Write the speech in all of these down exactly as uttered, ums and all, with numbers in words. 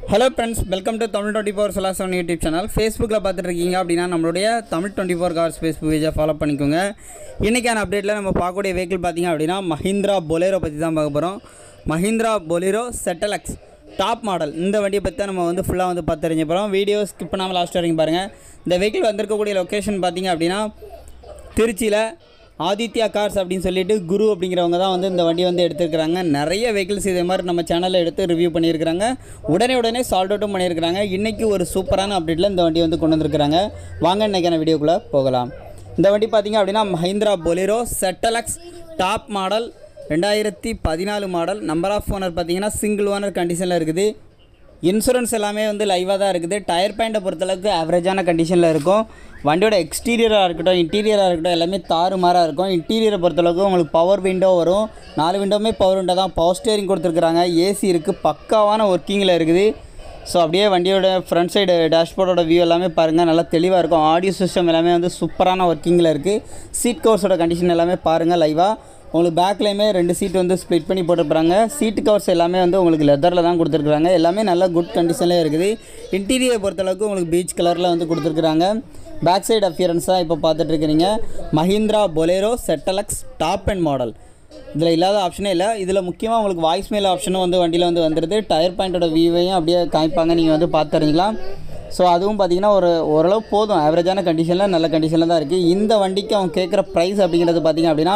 Hello friends, welcome to Tamil twenty-four Zlx on YouTube channel. Facebook la பாத்துட்டிருக்கீங்க அப்படினா நம்மளுடைய Tamil twenty-four cars Facebook page follow பண்ணிக்கோங்க. இன்னைக்கான அப்டேட்ல நம்ம பார்க்கக்கூடிய vehicle பாத்தீங்க அப்படினா Mahindra Bolero பத்தி தான் பார்க்க போறோம். Mahindra Bolero Zlx top model. இந்த வண்டியை பத்தி நம்ம வந்து ஃபுல்லா வந்து பார்த்து தெரிஞ்ச போறோம். வீடியோ ஸ்கிப் பண்ணாம லாஸ்ட் வரைக்கும் பாருங்க. இந்த vehicle வந்திருக்க கூடிய லொகேஷன் பாத்தீங்க அப்படினா திருச்சியில ஆதித்யா கார்ஸ் அப்படினு சொல்லிட்டு குரு அப்படிங்கறவங்க தான் வந்து இந்த வண்டி வந்து எடுத்துக்கறாங்க. நிறைய vehicles இதே மாதிரி நம்ம சேனல்ல எடுத்து ரிவ்யூ பண்ணியிருக்காங்க. உடனே உடனே சால்ட் அவுட்டும் பண்ணியிருக்காங்க. இன்னைக்கு ஒரு சூப்பரான அப்டேட்ல இந்த வண்டி வந்து கொண்டு வந்திருக்காங்க. வாங்க இன்னைக்கான வீடியோக்குள்ள போகலாம். இந்த வண்டி பாத்தீங்க அப்படினா Mahindra Bolero Zlx top model ரெண்டாயிரத்து பதினாலு மாடல். நம்பர் ஆஃப் ஓனர் பாத்தீங்கன்னா சிங்கிள் ஓனர் கண்டிஷன்ல இருக்குது. இன்சூரன்ஸ் எல்லாமே வந்து லைவாக தான் இருக்குது. டயர் பாயிண்ட்டை பொறுத்தளவுக்கு ஆவரேஜான கண்டிஷனில் இருக்கும். வண்டியோட எக்ஸ்டீரியராக இருக்கட்டும் இன்டீரியராக இருக்கட்டும் எல்லாமே தாறுமாறாக இருக்கும். இன்டீரியரை பொறுத்தளவுக்கு உங்களுக்கு பவர் விண்டோ வரும். நாலு விண்டோவுமே பவர் விண்டோ தான். பவர் ஸ்டேரிங் கொடுத்துருக்குறாங்க. ஏசி இருக்குது. பக்காவான ஒர்க்கிங்கில் இருக்குது. ஸோ அப்படியே வண்டியோட ஃப்ரண்ட் சைடு டேஷ்போர்டோட வியூ எல்லாமே பாருங்கள், நல்லா தெளிவாக இருக்கும். ஆடியோ சிஸ்டம் எல்லாமே வந்து சூப்பரான ஒர்க்கிங்கில் இருக்குது. சீட் கவர்ஸோட கண்டிஷன் எல்லாமே பாருங்கள் லைவாக. உங்களுக்கு பேக்லேயுமே ரெண்டு சீட் வந்து ஸ்ப்ளிட் பண்ணி போட்டுருப்பாங்க. சீட்டு கவர்ஸ் எல்லாமே வந்து உங்களுக்கு லெதரில் தான் கொடுத்துருக்குறாங்க. எல்லாமே நல்ல குட் கண்டிஷன்லேயே இருக்குது. இன்டீரியரை பொறுத்தளவுக்கு உங்களுக்கு பீச் கலரில் வந்து கொடுத்துருக்குறாங்க. பேக் சைடு அப்பியரன்ஸ் தான் இப்போ பார்த்துட்ருக்கிறீங்க. Mahindra Bolero Zlx top and model. இதில் இல்லாத ஆப்ஷனே இல்லை. இதில் முக்கியமாக உங்களுக்கு வாய்ஸ் மெயில் ஆப்ஷனும் வந்து வண்டியில் வந்து வந்துடுது. டயர் பாயிண்ட்டோட வியூவையும் அப்படியே காமிப்பாங்க, நீங்கள் வந்து பார்த்து தெரிஞ்சிக்கலாம். ஸோ அதுவும் பார்த்திங்கன்னா ஒரு ஓரளவு போதும். ஆவரேஜான கண்டிஷனில் நல்ல கண்டிஷனில் தான் இருக்குது. இந்த வண்டிக்கு அவங்க கேட்குற ப்ரைஸ் அப்படிங்கிறது பார்த்திங்க அப்படின்னா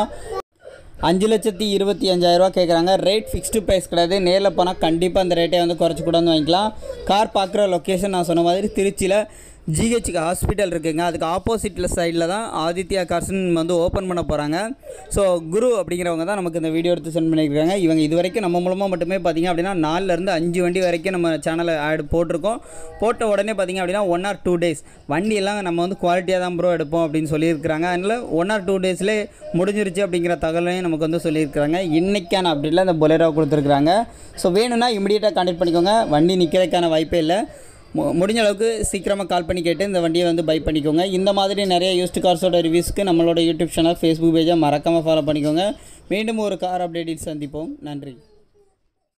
அஞ்சு லட்சத்தி இருபத்தி அஞ்சாயிரரூவா கேட்குறாங்க. ரேட் ஃபிக்ஸ்டு ப்ரைஸ் கிடையாது. நேரில் போனால் கண்டிப்பாக அந்த ரேட்டை வந்து குறைச்சி கூட வந்து வாங்கிக்கலாம். கார் பார்க்குற லொக்கேஷன் நான் சொன்ன மாதிரி திருச்சியில் ஜிஹெச்சுக்கு ஹாஸ்பிட்டல் இருக்குங்க. அதுக்கு ஆப்போசிட்டில் சைடில் தான் ஆதித்யா கார்ஸ்ன்னு வந்து ஓப்பன் பண்ண போகிறாங்க. ஸோ குரு அப்படிங்கிறவங்க தான் நமக்கு இந்த வீடியோ எடுத்து சென்ட் பண்ணியிருக்காங்க. இவங்க இது வரைக்கும் நம்ம மூலமாக மட்டுமே பார்த்திங்க அப்படின்னா நாலுலேருந்து அஞ்சு வண்டி வரைக்கும் நம்ம சேனலில் ஆட் போட்டிருக்கோம். போட்ட உடனே பார்த்திங்க அப்படின்னா ஒன் ஆர் டூ டேஸ் வண்டியெல்லாம் நம்ம வந்து குவாலிட்டியாக தான் ப்ரோ எடுப்போம் அப்படின்னு சொல்லியிருக்கிறாங்க. அதனால் ஒன் ஆர் டூ டேஸ்லேயே முடிஞ்சிருச்சு அப்படிங்கிற தகவலையும் நமக்கு வந்து சொல்லியிருக்கிறாங்க. இன்றைக்கான அப்டேட்டில் அந்த பொலேரோ கொடுத்துருக்குறாங்க. ஸோ வேணும்னா இமீடியட்டாக கான்டெக்ட் பண்ணிக்கோங்க. வண்டி நிற்கிறதுக்கான வாய்ப்பே இல்லை. முடிஞ்ச அளவுக்கு சீக்கிரமாக கால் பண்ணி கேட்டு இந்த வண்டியை வந்து பை பண்ணிக்கோங்க. இந்த மாதிரி நிறைய யூஸ்டு கார்ஸோட ரிவ்யூஸ்க்கு நம்மளோட யூடியூப் சேனல் ஃபேஸ்புக் பேஜை மறக்காமல் ஃபாலோ பண்ணிக்கோங்க. மீண்டும் ஒரு கார் அப்டேட்டில் சந்திப்போம். நன்றி.